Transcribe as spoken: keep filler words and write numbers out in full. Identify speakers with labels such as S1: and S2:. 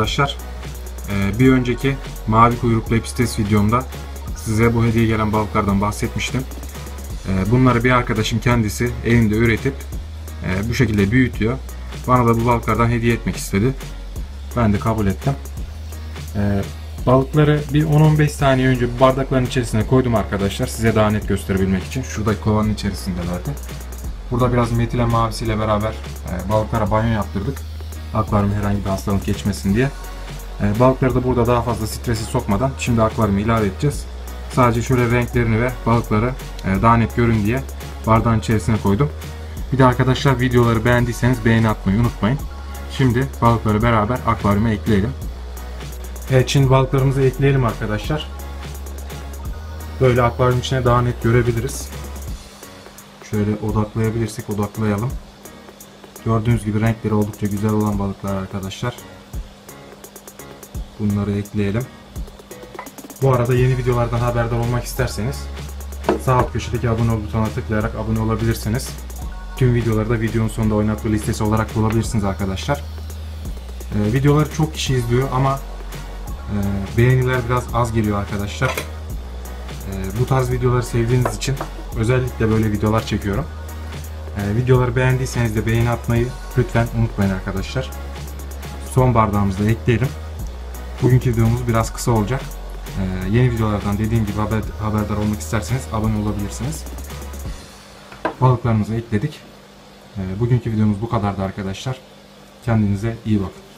S1: arkadaşlar. Ee, bir önceki mavi kuyruklu lepistes videomda size bu hediye gelen balıklardan bahsetmiştim. Ee, bunları bir arkadaşım kendisi evinde üretip e, bu şekilde büyütüyor. Bana da bu balıklardan hediye etmek istedi. Ben de kabul ettim. Ee, balıkları bir on on beş saniye önce bu bardakların içerisine koydum arkadaşlar. Size daha net gösterebilmek için. Şuradaki kovanın içerisinde zaten. Burada biraz metilen mavisiyle beraber e, balıklara banyo yaptırdık. Akvaryum herhangi bir hastalık geçmesin diye. E, balıkları da burada daha fazla stresi sokmadan şimdi akvaryuma ilave edeceğiz. Sadece şöyle renklerini ve balıkları e, daha net görün diye bardağın içerisine koydum. Bir de arkadaşlar videoları beğendiyseniz beğeni atmayı unutmayın. Şimdi balıkları beraber akvaryuma ekleyelim. Evet, şimdi balıklarımızı ekleyelim arkadaşlar. Böyle akvaryum içine daha net görebiliriz. Şöyle odaklayabilirsek odaklayalım. Gördüğünüz gibi renkleri oldukça güzel olan balıklar arkadaşlar. Bunları ekleyelim. Bu arada yeni videolardan haberdar olmak isterseniz sağ alt köşedeki abone ol butonuna tıklayarak abone olabilirsiniz. Tüm videoları da videonun sonunda oynatma listesi olarak bulabilirsiniz arkadaşlar. Ee, videoları çok kişi izliyor ama e, beğeniler biraz az geliyor arkadaşlar. Ee, bu tarz videoları sevdiğiniz için özellikle böyle videolar çekiyorum. Ee, videoları beğendiyseniz de beğeni atmayı lütfen unutmayın arkadaşlar. Son bardağımızı da ekleyelim. Bugünkü videomuz biraz kısa olacak. Ee, yeni videolardan dediğim gibi haber, haberdar olmak isterseniz abone olabilirsiniz. Balıklarımızı ekledik. Ee, bugünkü videomuz bu kadardı arkadaşlar. Kendinize iyi bakın.